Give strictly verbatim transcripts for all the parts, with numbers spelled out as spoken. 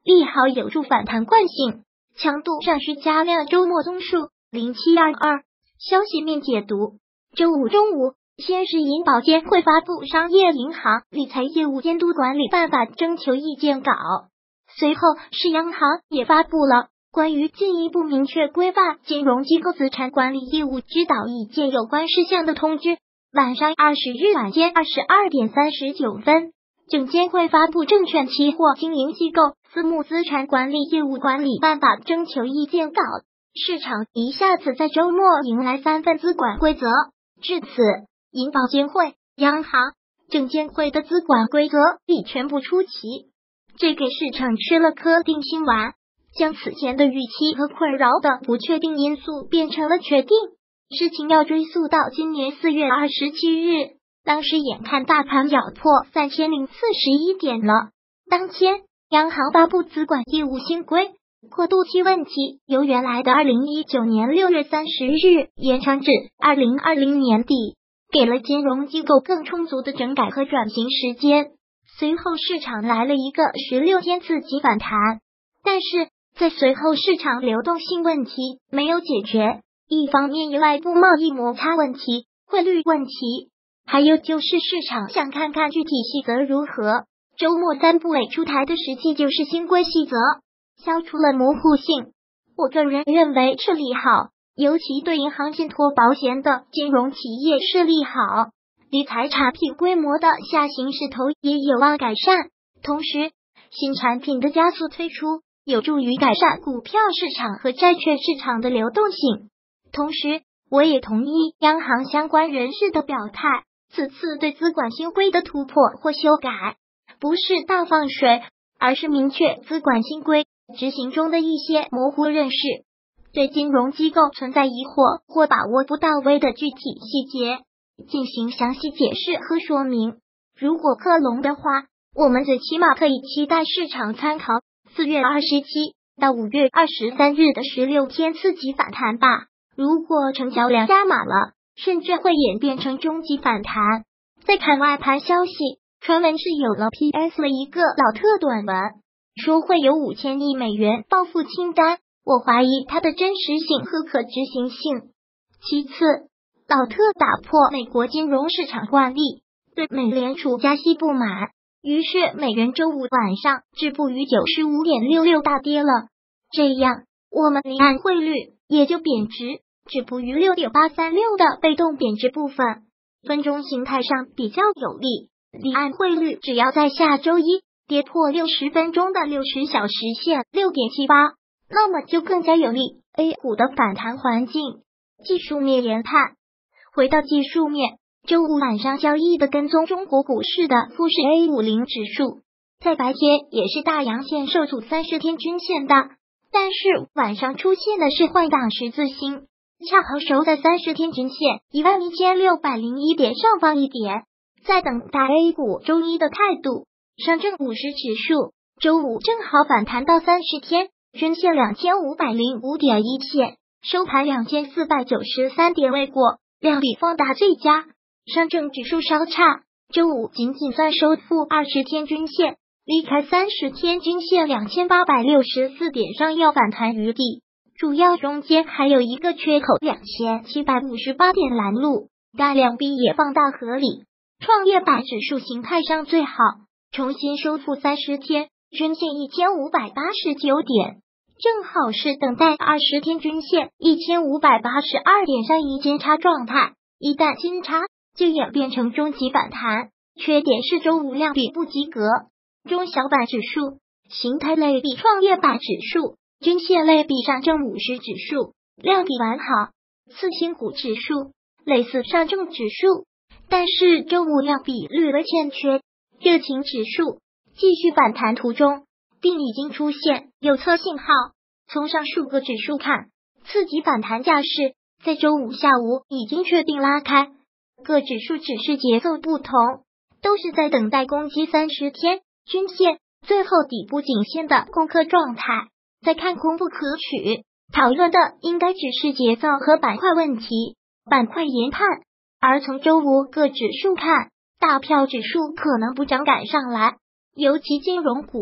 利好有助反弹惯性，强度上需加量周末综述零七二二。消息面解读：周五中午，先是银保监会发布商业银行理财业务监督管理办法征求意见稿，随后是央行也发布了关于进一步明确规范金融机构资产管理业务指导意见有关事项的通知。晚上二十日晚间二十二点三十九分，证监会发布证券期货经营机构私募资产管理业务管理办法征求意见稿。市场一下子在周末迎来三份资管规则，至此，银保监会、央行、证监会的资管规则已全部出齐，这给市场吃了颗定心丸，将此前的预期和困扰的不确定因素变成了确定。事情要追溯到今年四月二十七日，当时眼看大盘咬破三千零四十一点了，当天央行发布资管业务新规。过渡期问题由原来的二零一九年六月三十日延长至二零二零年底，给了金融机构更充足的整改和转型时间。随后市场来了一个十六天刺激反弹，但是在随后市场流动性问题没有解决，一方面有外部贸易摩擦问题、汇率问题，还有就是市场想看看具体细则如何。周末三部委出台的实际就是新规细则，消除了模糊性，我个人认为是利好，尤其对银行、信托、保险的金融企业是利好。理财产品规模的下行势头也有望改善，同时新产品的加速推出，有助于改善股票市场和债券市场的流动性。同时，我也同意央行相关人士的表态，此次对资管新规的突破或修改，不是大放水，而是明确资管新规执行中的一些模糊认识，对金融机构存在疑惑或把握不到位的具体细节进行详细解释和说明。如果克隆的话，我们最起码可以期待市场参考四月二十七到五月二十三日的十六天刺激反弹吧。如果成交量加码了，甚至会演变成中级反弹。再看外盘消息，传闻是有了 P S 的一个老特短文，说会有五千亿美元报复清单，我怀疑它的真实性和可执行性。其次，老特打破美国金融市场惯例，对美联储加息不满，于是美元周五晚上止步于 九十五点六六大跌了，这样我们离岸汇率也就贬值，止步于 六点八三六 的被动贬值部分，分钟形态上比较有利。离岸汇率只要在下周一跌破六十分钟的六十小时线 六点七八， 那么就更加有利 A 股的反弹环境。技术面研判，回到技术面，周五晚上交易的跟踪中国股市的富时 A 五十 指数，在白天也是大阳线受阻三十天均线的，但是晚上出现的是换挡十字星，恰好守在三十天均线 一万一千六百零一 点上方一点，在等待 A 股周一的态度。上证五十指数周五正好反弹到三十天均线 两千五百零五点一 线，收盘两千四百九十三点未过，量比放大最佳。上证指数稍差，周五仅仅算收复二十天均线，离开三十天均线 两千八百六十四 点上要反弹余地，主要中间还有一个缺口 两千七百五十八 点拦路，大量逼也放大合理。创业板指数形态上最好，重新收复三十天均线一千五百八十九点，正好是等待二十天均线一千五百八十二点上一金叉状态，一旦金叉就演变成中级反弹。缺点是周五量比不及格，中小板指数、形态类比创业板指数、均线类比上证五十指数量比完好，次新股指数类似上证指数，但是周五量比略微欠缺。热情指数继续反弹途中，并已经出现右侧信号。从上述个指数看，次级反弹架势在周五下午已经确定拉开，各指数只是节奏不同，都是在等待攻击三十天均线最后底部颈线的攻克状态。再看空不可取，讨论的应该只是节奏和板块问题，板块研判。而从周五各指数看，大票指数可能不涨赶上来，尤其金融股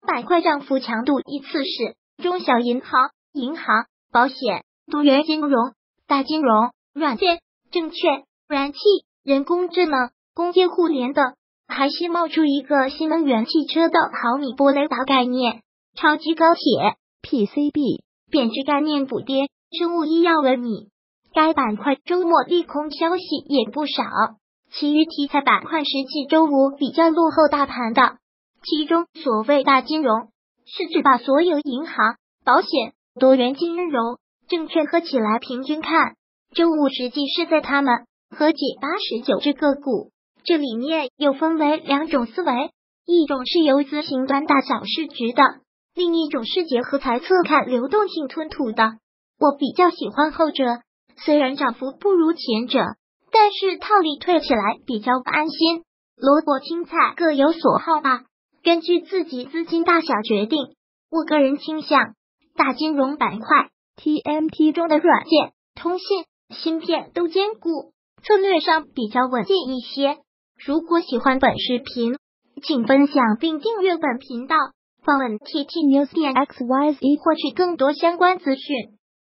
板块涨幅强度依次是中小银行、银行、保险、多元金融、大金融、软件、证券、燃气、人工智能、工业互联等。还新冒出一个新能源汽车的毫米波雷达概念，超级高铁 P C B 贬值概念补跌，生物医药为米。该板块周末利空消息也不少，其余题材板块实际周五比较落后大盘的。其中所谓大金融是指把所有银行、保险、多元金融、证券合起来平均看，周五实际是在他们合计八十九只个股。这里面又分为两种思维，一种是游资型端大小市值的，另一种是结合财测看流动性吞吐的。我比较喜欢后者，虽然涨幅不如前者，但是套利退起来比较安心。萝卜青菜各有所好吧，根据自己资金大小决定。我个人倾向大金融板块 T M T 中的软件、通信、芯片都兼顾，策略上比较稳健一些。如果喜欢本视频，请分享并订阅本频道，访问 T T News 点 X Y Z 获取更多相关资讯。